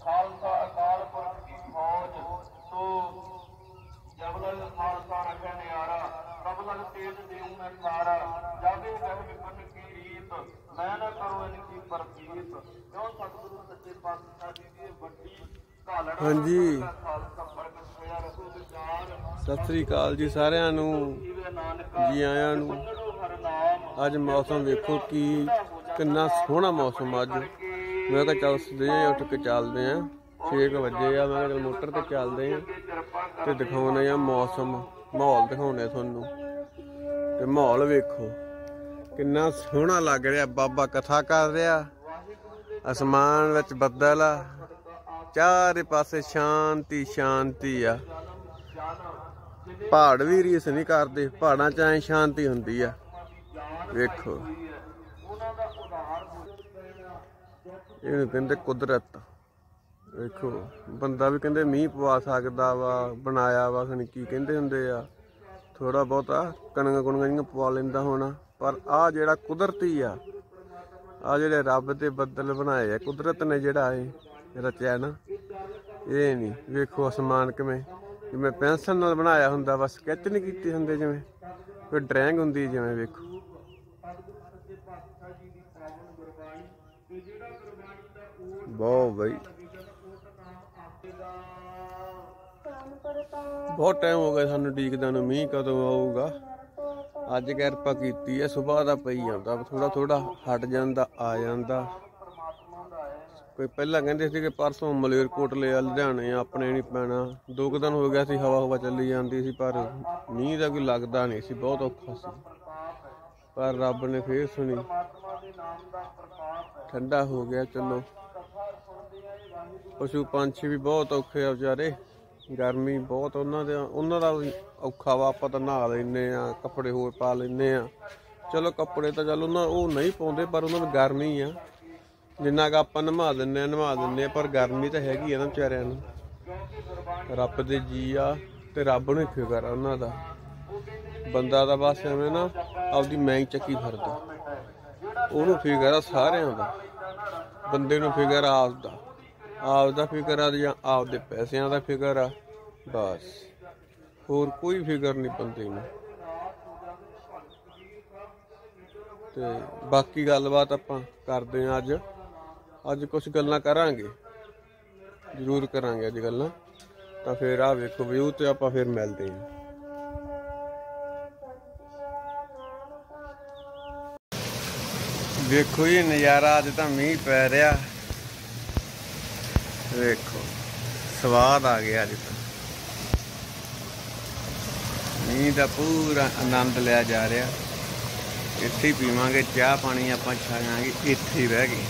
खालसा अकाल पुरख की फौज तो जब लग खालसा रखे न्यारा तब लग तेज देव में थारा जागे वह विपन्न की रीत मैं न करूं इनकी प्रतीत क्यों सतगुरु सच्चे पातशाह जी की बड़ी घालना। हाँ जी, खालसा प्रगट होया रखो विचार। सत श्री अकाल जी सारिਆਂ ਨੂੰ जी आयां ਨੂੰ। ਅੱਜ मौसम वेखो कि कितना सोहना मौसम अज। मैं कहा चल सवेरे उठ के चलते हैं, 6 बजे आ। मैं चल मोटर ते चलते हैं ते दिखाने आ मौसम, माहौल दिखाने थानू। ते माहौल वेखो कितना सोहना लग रहा। बाबा कथा कर रहा, आसमान विच बदल आ, चारे पासे शांति शांति आ। पहाड़ भी रीस नहीं करते, पहाड़ां च ऐ शांति हुंदी आ। वेखो इहनूं कहंदे कुदरत। वेखो बंदा भी कहंदे मींह पवा सकदा वा, बनाया वा, खनी की कहंदे हुंदे आ, थोड़ा बहुता कणियां कुणियां जिहियां पवा लैंदा होना। पर आ जिहड़ा कुदरती आ, आ जिहड़े रब दे बदल बनाए आ, कुदरत ने जिहड़ा ये रचिआ ना, ये नहीं। वेखो आसमान किवें जिवें पेंसिल नाल बनाया हुंदा वा, स्कैच नहीं कीते हुंदे, जिवें कोई ड्राइंग हुंदी जिवें। वेखो बहुत बई बहुत टाइम हो गया सानू उਡੀਕਦਿਆਂ ਨੂੰ, मींह कदों आऊगा। अज किरपा कीती है, सुबह का पई जांदा, थोड़ा थोड़ा हट जांदा, आ जांदा। कोई पहला कहंदे सी कि परसों मलेरकोटले लुधियाणे अपने नहीं पैना। 2 दिन हो गया सी, हवा हवा चली जाती सी, पर मींह का कोई लगता नहीं सी, बहुत औखा सी। पर रब ने फिर सुनी, ठंडा हो गया। चलो पशु पंछी भी बहुत औखे आ बेचारे, गर्मी बहुत उन्हां दा भी औखा वा। आपां तां नहा लैने आ, कपड़े होर पा लैने आ। चलो कपड़े तो चल वो नहीं पाउंदे, पर उन्हां नूं गर्मी आ। जिन्ना क आपां नवा दिंदे पर गर्मी तो हैगी आ ना बेचारिਆਂ ਨੂੰ। रब दे जी आ ते रब नूं फिकर आ उन्हां दा। बंदा तां बस एवें ना आपदी मैंग चक्की फिरदा, ਉਹਨੂੰ फिकर आ सारिਆਂ दा। बंदे नूं फिकर आपदा फिकर आ जां आपदे पैसिਆਂ दा फिकर आ, बस होर कोई फिकर नहीं बंदे नूं। ते बाकी गलबात आपां करदे आ अज कुछ गल्लां करांगे, जरूर करांगे अज गल्लां। तां फिर आ वेखो व्यू ते आपां फिर मिलदे हां। देखो ये नज़ारा, अज तो मींह पै रहा। देखो स्वाद आ गया, अज तो मींह का पूरा आनंद लिया जा रहा। इत्थे ही पीवांगे चाह पानी, आपां छायांगे इत्थे ही रह गए।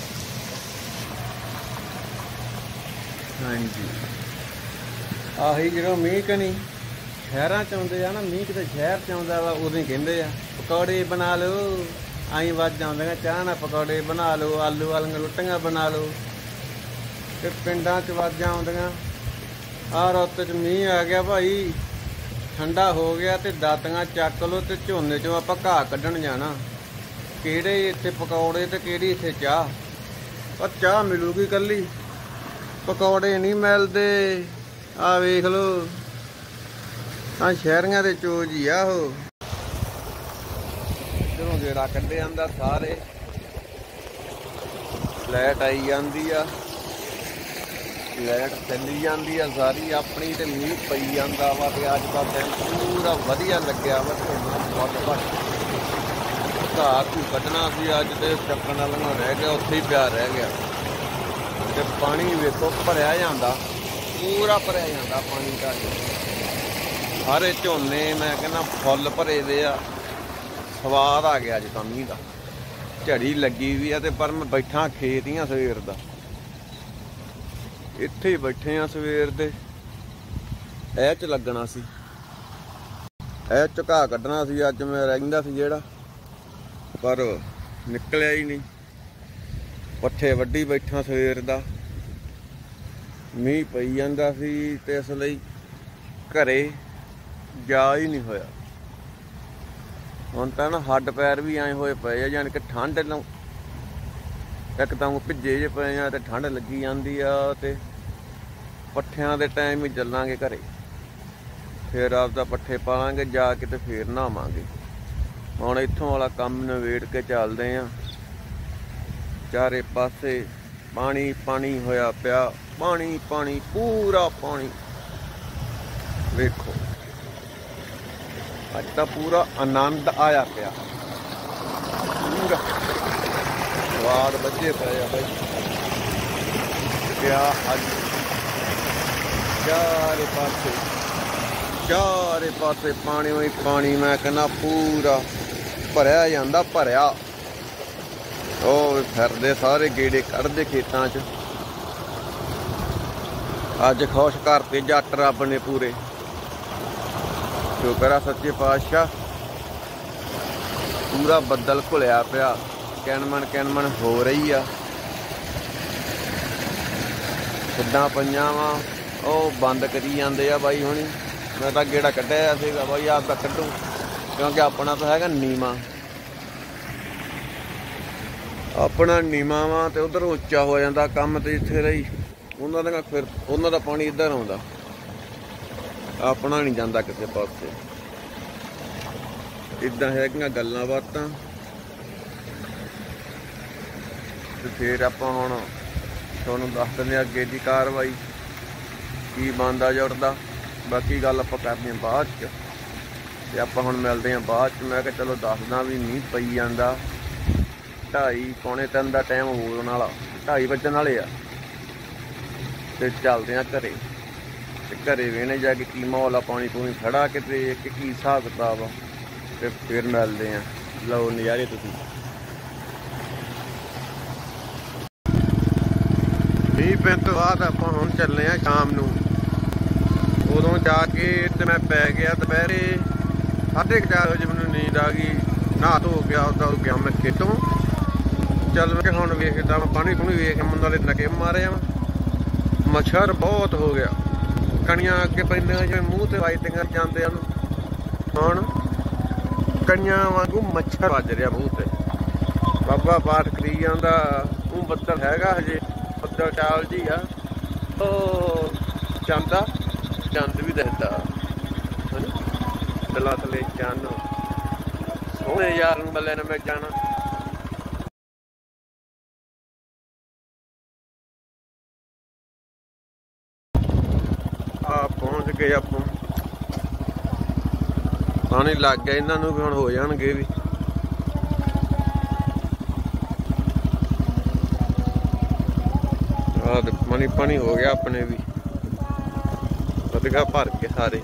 हाँ जी, आही जो मींह कनी शहरां च आउंदे आ ना, मींह किते शहर च आउंदा वा, उदों ही कहंदे आ पकौड़े बना लो। आई वज आउंदियां चाह ना पकौड़े बना लो, आलू वालियां रोटियां बना लो। ते पिंडां च वाजां आउंदियां आ रुੱਤ च मींह आ गया भाई, ठंडा हो गया ते दातियां चक लो ते झोने चों आपां घाह कड्ढण जाना। किहड़े इत्थे पकौड़े ते किहड़ी इत्थे चाह, पर चाह मिलूगी कल्ली, पकौड़े नहीं मिलदे। आ वेख लो आ शहरियां दे चोज ही आ। ओह इधरों गेड़ा कड्ढे आंदा सारे, लाइट आई जाती आ, लाइट चली जाती आ सारी अपनी, ते मींह पई जांदा वा। ते अज दा दिन पूरा वधिया लग्गिया वा। झोना घाह घू कड्ढना सी अज, ते चक्कण वाला रह गया, उत्थे ही पिया रह गया। ते पानी वेखो भरिया जांदा, पूरा भरिया जांदा पानी का। सारे झोने मैं कहना फुੱਲ भरे दे आ। स्वाद आ गया अज तो मींह का, झड़ी लगी हुई है। पर मैं बैठा खेत ही सवेर का, इत्थे ही बैठे आ सवेर दे। ਇਹ ਚ लगना सी, ਇਹ ਚ घाह कड्ढना सी अज मैं रहिंदा सी जेड़ा, पर निकलिया ही नहीं। पट्ठे वड्डी बैठा सवेर का, मींह पई जांदा सी ते इस लई घरे जा ही नहीं होया। ਹੁਣ ਤਾਂ ਨਾ ਹੱਡ ਪੈਰ ਵੀ ਐਂ ਹੋਏ ਪਏ ਆ, ਜਾਣੀ ਕਿ ਠੰਡ ਇੱਕ ਤਾਂ भिजे जे पे आ, ते ठंड लगी जाती आ, ते ਪੱਠਿਆਂ ਦੇ ਟਾਈਮ ਹੀ ਚੱਲਾਂਗੇ ਘਰੇ, ਫਿਰ ਆਪਦਾ ਪੱਠੇ ਪਾਲਾਂਗੇ ਜਾ ਕੇ ਤੇ ਫਿਰ ਨਹਾਵਾਂਗੇ। ਹੁਣ ਇੱਥੋਂ ਵਾਲਾ ਕੰਮ ਨਿਬੇੜ ਕੇ ਚੱਲਦੇ ਆਂ। ਚਾਰੇ ਪਾਸੇ ਪਾਣੀ ਪਾਣੀ ਹੋਇਆ ਪਿਆ, ਪਾਣੀ ਪਾਣੀ, ਪੂਰਾ ਪਾਣੀ। ਵੇਖੋ ਅੱਜ ਤਾਂ ਪੂਰਾ ਆਨੰਦ ਆਇਆ ਪਿਆ, ਸਵਾਦ ਬੱਝੇ ਪਏ ਆ ਬਾਈ। ਪਿਆ ਅੱਜ ਚਾਰੇ ਪਾਸੇ ਪਾਣੀ ਹੋਈ ਪਾਣੀ, ਮੈਂ ਕਹਿੰਦਾ ਪੂਰਾ ਭਰਿਆ ਜਾਂਦਾ, ਭਰਿਆ। ਉਹ ਫਿਰਦੇ ਸਾਰੇ ਗੇੜੇ ਕੱਢਦੇ ਖੇਤਾਂ 'ਚ। ਅੱਜ ਖੁਸ਼ ਕਰਤੇ ਜੱਟ ਰੱਬ ਨੇ ਪੂਰੇ। ਸ਼ੁਕਰ ਆ ਸੱਚੇ ਪਾਤਸ਼ਾਹ, ਪੂਰਾ ਬੱਦਲ ਘੁਲਿਆ ਪਿਆ, ਕਿਣਮਣ ਹੋ ਰਹੀ ਆ। ਸਿੱਧਾਂ ਪਈਆਂ ਵਾ, ਉਹ ਬੰਦ ਕਰੀ ਜਾਂਦੇ ਆ ਬਾਈ ਹੁਣੀ। ਮੈਂ ਤਾਂ ਗੇੜਾ ਕੱਢਿਆ ਸੀਗਾ ਬਾਈ, ਆਪ ਤਾਂ ਕੱਢੂ, ਕਿਉਂਕਿ ਆਪਣਾ ਤਾਂ ਹੈਗਾ ਨੀਵਾਂ, ਆਪਣਾ ਨੀਵਾਂ ਵਾ ਤੇ ਉਧਰ ਉੱਚਾ ਹੋ ਜਾਂਦਾ ਕੰਮ। ਤੇ ਇੱਥੇ ਰਹੀ ਉਹਨਾਂ ਦਾ, ਫਿਰ ਉਹਨਾਂ ਦਾ ਪਾਣੀ ਇੱਧਰ ਆਉਂਦਾ, ਆਪਣਾ ਨਹੀਂ ਜਾਂਦਾ ਕਿਸੇ ਪਾਸੇ। ਇੱਦਾਂ ਹੈਗੀਆਂ ਗੱਲਾਂ ਬਾਤਾਂ। ਤੇ ਫਿਰ ਆਪਾਂ ਹੁਣ ਤੁਹਾਨੂੰ ਦੱਸ ਦਿੰਦੇ ਹਾਂ ਅੱਗੇ ਦੀ ਕਾਰਵਾਈ ਕੀ ਬਣਦਾ ਜੁੜਦਾ। ਬਾਕੀ ਗੱਲ ਆਪਾਂ ਕਰਦੇ ਹਾਂ ਬਾਅਦ 'ਚ, ਤੇ ਆਪਾਂ ਹੁਣ ਮਿਲਦੇ ਹਾਂ ਬਾਅਦ 'ਚ। ਮੈਂ ਕਿਹਾ ਚਲੋ ਦੱਸਦਾ ਵੀ ਮੀਂਹ ਪਈ ਜਾਂਦਾ, 2:30 ਪੌਣੇ 3 ਦਾ ਟਾਈਮ ਹੋਣ ਵਾਲਾ, 2:30 ਵੱਜਣ ਵਾਲੇ ਆ। ਤੇ ਚੱਲਦੇ ਆ ਘਰੇ, ਤੇ ਘਰੇ ਵੇਣੇ ਜਾ ਕੇ ਕੀ ਮਾਹੌਲ ਆ, ਪਾਣੀ ਪੂਣੀ ਖੜਾ ਕੇ ਤੇ ਕੀ ਹਿਸਾਬ ਕਿਤਾਬ ਆ, ਤੇ ਫਿਰ ਮਿਲਦੇ ਆ। ਲਓ ਨਜ਼ਾਰੇ ਤੁਸੀਂ। ਮੀਂਹ ਪੈਣ ਤੋਂ ਬਾਅਦ ਆਪਾਂ ਹੁਣ ਚੱਲੇ ਆ ਸ਼ਾਮ ਨੂੰ। ਉਦੋਂ ਜਾ ਕੇ ਤੇ ਮੈਂ ਪੈ ਗਿਆ ਦੁਪਹਿਰੇ 4:30 ਵਜੇ, ਮੈਨੂੰ ਨੀਂਦ ਆ ਗਈ। ਨਹਾ ਧੋ ਗਿਆ, ਉੱਦਾਂ ਗਿਆ ਮੈਂ ਖੇਤੋਂ। ਚੱਲ ਮੈਂ ਹੁਣ ਵੇਖਦਾ ਮੈਂ ਪਾਣੀ ਪੂਣੀ ਵੇਖ, ਮੁੰਡੇ ਦੇ ਨਕੇ ਮਾਰੇ ਆ। ਮੱਛਰ ਬਹੁਤ ਹੋ ਗਿਆ, ਕਣੀਆਂ ਅੱਗੇ ਪੈਂਦੀਆਂ ਜਿਵੇਂ ਮੂੰਹ ਤੇ ਵੱਜਦੀਆਂ ਜਾਂਦੇ ਹਨ, ਹੁਣ ਕਣੀਆਂ ਵਾਂਗੂ ਮੱਛਰ ਵੱਜ ਰਿਹਾ ਮੂੰਹ ਤੇ। ਬਾਬਾ ਪਾਠ ਕਰੀ ਜਾਂਦਾ। ਉਹ ਬੱਦਲ ਹੈਗਾ ਹਜੇ, ਬੱਦਲ ਚਾਲ ਜੀ ਆ। ਉਹ ਚੰਦ ਵੀ ਦਿਖਦਾ, ਦਿਲਾਂ ਥੱਲੇ ਚੰਨ। ਸੋਹਣੇ ਯਾਰ ਨੂੰ ਬੱਲੇ ਨੇ ਮੈਂ ਜਾਣਾ। ਪਹੁੰਚ ਗਏ ਆਪਾਂ, ਪਾਣੀ ਲੱਗ ਗਿਆ ਇਹਨਾਂ ਨੂੰ ਵੀ, ਹੁਣ ਹੋ ਜਾਣਗੇ ਵੀ। ਪਾਣੀ ਹੋ ਗਿਆ ਆਪਣੇ ਵੀ, ਵਧੀਆ ਭਰ ਕੇ ਸਾਰੇ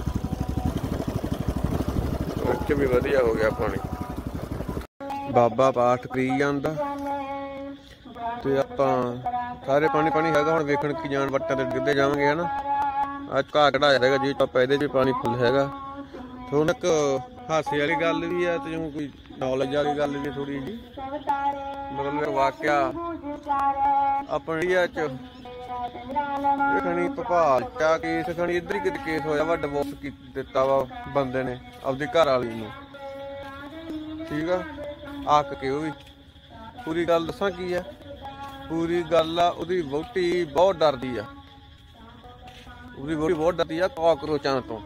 ਉੱਚ ਵੀ ਵਧੀਆ ਹੋ ਗਿਆ ਪਾਣੀ। ਬਾਬਾ ਪਾਠ ਕਰੀ ਜਾਂਦਾ ਤੇ ਆਪਾਂ ਸਾਰੇ ਪਾਣੀ ਹੈਗਾ। ਹੁਣ ਵੇਖਣ ਕੀ ਜਾਣ, ਵੱਟਾਂ ਤੇ ਡਿੱਗਦੇ ਜਾਵਾਂਗੇ ਹਨਾ। ਅੱਜ ਘਾਹ ਕਢਾਇਆ ਹੈਗਾ ਜੀ, ਆਪਾਂ ਇਹਦੇ 'ਚ ਪਾਣੀ ਫੁੱਲ ਹੈਗਾ। ਥੋੜਾ ਇੱਕ ਹਾਸੇ ਵਾਲੀ ਗੱਲ ਵੀ ਆ ਤੇ ਜਿਵੇਂ ਕੋਈ ਨੌਲੇਜ ਵਾਲੀ ਗੱਲ ਵੀ ਥੋੜੀ ਜੀ। ਮਤਲਬ ਵਾਕਿਆ ਆਪਣੇ ਇੰਡੀਆ 'ਚ ਖਣੀ ਭੋਪਾਲ ਚਾ ਕੇਸ, ਖਣੀ ਇੱਧਰ ਹੀ ਕਿਤੇ ਕੇਸ ਹੋਇਆ ਵਾ, ਡਿਵੋਰਸ ਦਿੱਤਾ ਵਾ ਬੰਦੇ ਨੇ ਆਪਦੀ ਘਰ ਵਾਲੀ ਨੂੰ। ਠੀਕ ਆ, ਆਕ ਕੇ ਉਹ ਵੀ ਪੂਰੀ ਗੱਲ ਦੱਸਾਂ ਕੀ ਆ, ਪੂਰੀ ਗੱਲ ਆ। ਉਹਦੀ ਵਹੁਟੀ ਬਹੁਤ ਡਰਦੀ ਆ, ਉਹਦੀ ਵਹੁਟੀ ਬਹੁਤ ਡਰਦੀ ਆ ਕਾਕਰੋਚਾਂ ਤੋਂ।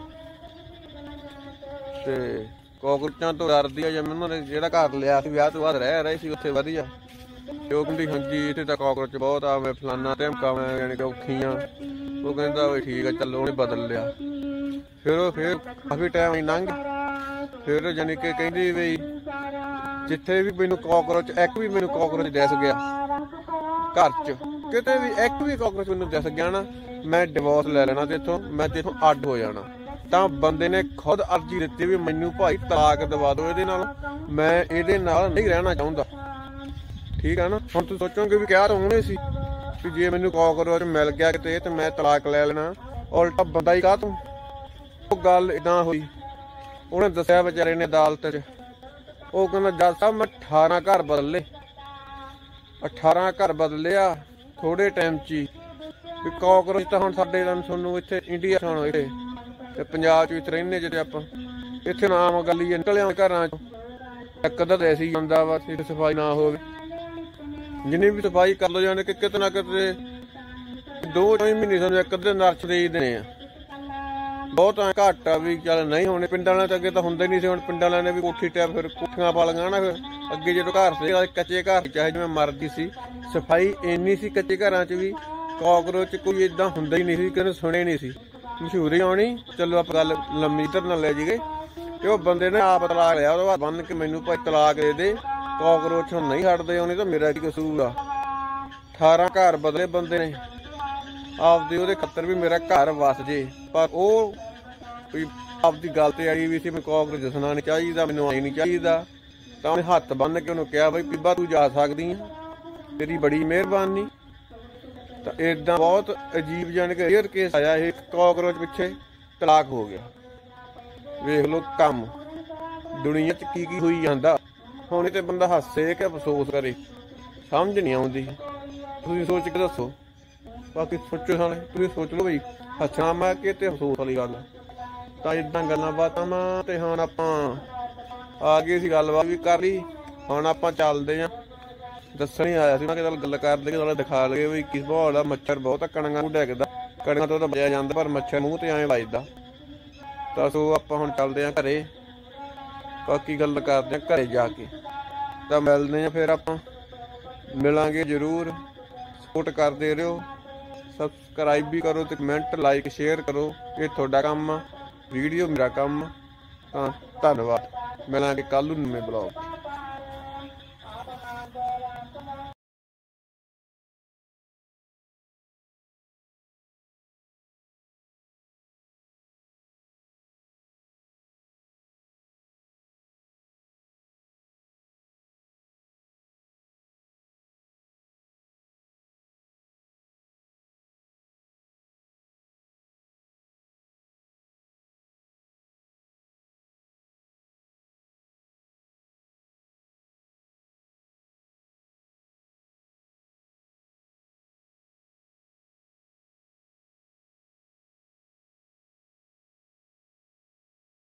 ਤੇ ਕਾਕਰੋਚਾਂ ਤੋਂ ਡਰਦੀ ਆ। ਜਿਵੇਂ ਉਹਨਾਂ ਨੇ ਜਿਹੜਾ ਘਰ ਲਿਆ ਸੀ ਵਿਆਹ ਤੋਂ ਬਾਅਦ ਰਹਿ ਰਹੇ ਸੀ ਉੱਥੇ ਵਧੀਆ, ਤੇ ਉਹ ਕਹਿੰਦੀ ਹਾਂਜੀ ਇੱਥੇ ਤਾਂ ਕਾਕਰੋਚ ਬਹੁਤ ਆ, ਮੈਂ ਫਲਾਨਾ ਧਮਕਾ, ਮੈਂ ਯਾਨੀ ਕਿ ਔਖੀਆਂ। ਉਹ ਕਹਿੰਦਾ ਵੀ ਠੀਕ ਆ ਚਲੋ, ਉਹਨੇ ਬਦਲ ਲਿਆ। ਫਿਰ ਕਾਫੀ ਟਾਈਮ ਲੰਘ, ਫਿਰ ਯਾਨੀ ਕਿ ਕਹਿੰਦੀ ਵੀ ਜਿੱਥੇ ਵੀ ਮੈਨੂੰ ਕਾਕਰੋਚ, ਇੱਕ ਵੀ ਮੈਨੂੰ ਕਾਕਰੋਚ ਦਿਸ ਗਿਆ ਘਰ 'ਚ, ਕਿਤੇ ਵੀ ਇੱਕ ਵੀ ਕਾਕਰੋਚ ਮੈਨੂੰ ਦਿਸ ਗਿਆ ਨਾ, ਮੈਂ ਡਿਵੋਰਸ ਲੈ ਲੈਣਾ ਤੇਥੋਂ, ਮੈਂ ਤੇਥੋਂ ਅੱਡ ਹੋ ਜਾਣਾ। ਤਾਂ ਬੰਦੇ ਨੇ ਖੁਦ ਅਰਜ਼ੀ ਦਿੱਤੀ ਵੀ ਮੈਨੂੰ ਭਾਈ ਤਲਾਕ ਦਵਾ ਦਿਓ ਇਹਦੇ ਨਾਲ, ਮੈਂ ਇਹਦੇ ਨਾਲ ਨਹੀਂ ਰਹਿਣਾ ਚਾਹੁੰਦਾ। ਠੀਕ ਆ ਨਾ। ਹੁਣ ਤੁਸੀਂ ਸੋਚੋਗੇ ਵੀ ਕਿਹਾ ਤਾਂ ਉਹਨੇ ਸੀ ਵੀ ਜੇ ਮੈਨੂੰ ਕਾਕਰੋਚ ਮਿਲ ਗਿਆ ਕਿਤੇ ਤੇ ਮੈਂ ਤਲਾਕ ਲੈ ਲੈਣਾ, ਉਲਟਾ ਬੰਦਾ ਹੀ ਕਾਹ ਤੂੰ। ਉਹ ਗੱਲ ਏਦਾਂ ਹੋਈ, ਉਹਨੇ ਦੱਸਿਆ ਵਿਚਾਰੇ ਨੇ ਅਦਾਲਤ 'ਚ। ਉਹ ਕਹਿੰਦਾ ਜੱਜ ਸਾਹਿਬ ਮੈਂ 18 ਘਰ ਬਦਲੇ, 18 ਘਰ ਬਦਲਿਆ ਥੋੜੇ ਟਾਈਮ 'ਚ ਹੀ। ਵੀ ਕਾਕਰੋਚ ਤਾਂ ਹੁਣ ਸਾਡੇ ਤੁਹਾਨੂੰ ਇੱਥੇ ਇੰਡੀਆ ਹੁਣ ਇੱਥੇ ਤੇ ਪੰਜਾਬ 'ਚ ਵਿੱਚ ਰਹਿੰਦੇ ਜਿਹੜੇ ਆਪਾਂ, ਇੱਥੇ ਨਾ ਆਮ ਗੱਲ ਹੀ ਨਿਕਲਿਆ ਘਰਾਂ 'ਚੋਂ। ਇੱਕ ਅੱਧਾ ਤਾਂ ਐਸੀ ਜਾਂਦਾ ਵਾ ਇੱਥੇ ਸਫਾਈ ਨਾ ਹੋਵੇ। ਜਿੰਨੀ ਵੀ ਸਫਾਈ ਕਰ ਲਓ ਜਾਣੇ ਕਿ ਕਿਤੇ ਨਾ ਕਿਤੇ 2 ਮਹੀਨੇ ਸਾਨੂੰ ਇੱਕ ਅੱਧੇ ਨਰਸ ਦੇ ਹੀ ਦੇਣੇ ਆ। ਬਹੁਤ ਘੱਟ ਆ ਵੀ ਚੱਲ ਨਹੀਂ ਹੋਣੇ। ਪਿੰਡਾਂ ਵਾਲਿਆਂ 'ਚ ਅੱਗੇ ਤਾਂ ਹੁੰਦੇ ਨਹੀਂ ਸੀ, ਹੁਣ ਪਿੰਡਾਂ ਵਾਲਿਆਂ ਨੇ ਵੀ ਕੋਠੀ ਟੈਪ ਫਿਰ ਕੋਠੀਆਂ ਪਾ ਲਈਆਂ ਨਾ। ਫਿਰ ਅੱਗੇ ਜਦੋਂ ਘਰ ਸੀ ਕੱਚੇ ਘਰ ਚਾਹੇ ਜਿਵੇਂ ਮਰਜ਼ੀ ਸੀ, ਸਫਾਈ ਇੰਨੀ ਸੀ ਕੱਚੇ ਘਰਾਂ 'ਚ ਵੀ ਕਾਕਰੋਚ ਕੋਈ ਏਦਾਂ ਹੁੰਦਾ ਹੀ ਨਹੀਂ ਸੀ, ਕਿਸੇ ਨੇ ਸੁਣੇ ਨਹੀਂ ਸੀ। ਮਸ਼ਹੂਰੀ ਆਉਣੀ, ਚਲੋ ਆਪਾਂ ਗੱਲ ਲੰਮੀ ਇੱਧਰ ਨਾਲ ਲੈ ਜੀਏ। ਤੇ ਉਹ ਬੰਦੇ ਨੇ ਆਪ ਤਲਾਕ ਲਿਆ, ਉਹਦੇ ਬਾਅਦ ਬੰਨ ਕੇ ਮੈਨੂੰ ਭਾਈ ਤਲਾਕ ਦੇ ਦੇ, ਕਾਕਰੋਚ ਹੁਣ ਨਹੀਂ ਹਟਦੇ ਆਉਣੇ ਤਾਂ ਮੇਰਾ ਕੀ ਕਸੂਰ ਆ। 18 ਘਰ ਬਦਲੇ ਬੰਦੇ ਨੇ ਆਪਦੇ, ਉਹਦੇ ਖੱਤਰ ਵੀ ਮੇਰਾ ਘਰ ਵਸ ਜੇ। ਪਰ ਉਹ ਕੋਈ ਆਪਦੀ ਗੱਲ ਤੇ ਆਈ ਵੀ ਸੀ ਮੈਂ ਕਾਕਰੋਚ ਦੱਸਣਾ ਨਹੀਂ ਚਾਹੀਦਾ, ਮੈਨੂੰ ਆਈ ਨਹੀਂ ਚਾਹੀਦਾ। ਤਾਂ ਉਹਨੇ ਹੱਥ ਬੰਨ ਕੇ ਉਹਨੂੰ ਕਿਹਾ ਬਈ ਬੀਬਾ ਤੂੰ ਜਾ ਸਕਦੀ ਆ, ਤੇਰੀ ਬੜੀ ਮਿਹਰਬਾਨੀ। ਤਾਂ ਏਦਾਂ ਬਹੁਤ ਅਜੀਬ ਜਾਣ ਕੇ ਰੇਅਰ ਕੇਸ ਆਇਆ ਇਹ, ਕਾਕਰੋਚ ਪਿੱਛੇ ਤਲਾਕ ਹੋ ਗਿਆ। ਵੇਖ ਲਓ ਕੰਮ ਦੁਨੀਆ 'ਚ ਕੀ ਕੀ ਹੋਈ ਜਾਂਦਾ। ਹੁਣ ਇਹ ਤੇ ਬੰਦਾ ਹੱਸੇ ਕਿ ਅਫਸੋਸ ਕਰੇ, ਸਮਝ ਨਹੀਂ ਆਉਂਦੀ। ਤੁਸੀਂ ਸੋਚ ਕੇ ਦੱਸੋ, ਬਾਕੀ ਸੋਚੋ ਸਾਲੇ, ਤੁਸੀਂ ਸੋਚ ਲਓ ਬਈ ਹੱਸਣਾ ਮੈਂ ਕਿ ਤੇ ਅਫਸੋਸ ਵਾਲੀ ਗੱਲ। ਤਾਂ ਇੱਦਾਂ ਗੱਲਾਂ ਬਾਤਾਂ ਵਾ। ਤੇ ਹੁਣ ਆਪਾਂ ਆ ਗਏ ਸੀ, ਗੱਲਬਾਤ ਵੀ ਕਰ ਲਈ। ਹੁਣ ਆਪਾਂ ਚੱਲਦੇ ਹਾਂ। ਦੱਸਣ ਹੀ ਆਇਆ ਸੀ ਮੈਂ ਕਿ ਚੱਲ ਗੱਲ ਕਰਦੇ ਨਾਲੇ ਦਿਖਾ ਲਈਏ ਵੀ ਕਿਸ ਭਾਅ ਦਾ ਮੱਛਰ ਬਹੁਤ ਕਣੀਆਂ ਨੂੰ ਡੈਕਦਾ। ਕਣੀਆਂ ਤੋਂ ਤਾਂ ਬਚਿਆ ਜਾਂਦਾ ਪਰ ਮੱਛਰ ਮੂੰਹ ਤੇ ਐਂ ਵੱਜਦਾ। ਤਾਂ ਸੋ ਆਪਾਂ ਹੁਣ ਚੱਲਦੇ ਹਾਂ ਘਰੇ, ਬਾਕੀ ਗੱਲ ਕਰਦੇ ਹਾਂ ਘਰੇ ਜਾ ਕੇ। ਤਾਂ ਮਿਲਦੇ ਹਾਂ ਫਿਰ, ਆਪਾਂ ਮਿਲਾਂਗੇ ਜ਼ਰੂਰ। ਸਪੋਰਟ ਕਰਦੇ ਰਹੋ, ਸਬਸਕ੍ਰਾਈਬ ਵੀ ਕਰੋ ਤੇ ਕਮੈਂਟ ਲਾਈਕ ਸ਼ੇਅਰ ਕਰੋ। ਇਹ ਤੁਹਾਡਾ ਕੰਮ ਆ, ਵੀਡੀਓ ਮੇਰਾ ਕੰਮ ਆ। ਤਾਂ ਧੰਨਵਾਦ, ਮਿਲਾਂਗੇ ਕੱਲ੍ਹ ਨੂੰ ਨਵੇਂ ਬਲੌਗ।